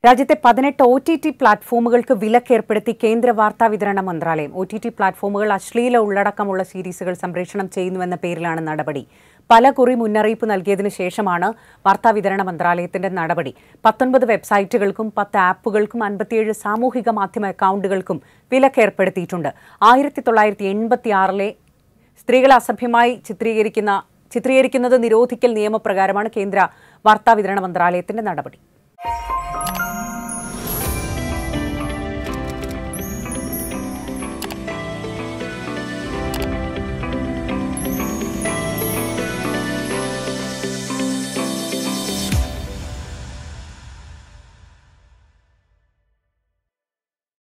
രാജ്യത്തെ 18 OTT പ്ലാറ്റ്ഫോമുകൾക്ക് വിലക്കേർപ്പെടുത്തി കേന്ദ്ര വാർത്താവിതരണ മന്ത്രാലയം. OTT പ്ലാറ്റ്ഫോമുകൾ അശ്ലീല ഉള്ളടക്കമുള്ള സീരീസുകൾ സംപ്രേഷണം ചെയ്യുന്നുവെന്ന പേരിലാണ് നടപടി. പലകുറി മുന്നറിയിപ്പ് നൽകിയതിനു ശേഷമാണ് വാർത്താവിതരണ മന്ത്രാലയത്തിന്റെ നടപടി. 19 വെബ്സൈറ്റുകൾക്കും 10 ആപ്പുകൾക്കും 57 സാമൂഹിക മാധ്യമ അക്കൗണ്ടുകൾക്കും വിലക്കേർപ്പെടുത്തിയിട്ടുണ്ട്. 1986-ലെ സ്ത്രീകളെ അസഭ്യമായി ചിത്രീകരിക്കുന്നത് നിരോധിക്കൽ നിയമപ്രകാരമാണ് കേന്ദ്ര വാർത്താവിതരണ മന്ത്രാലയത്തിന്റെ നടപടി.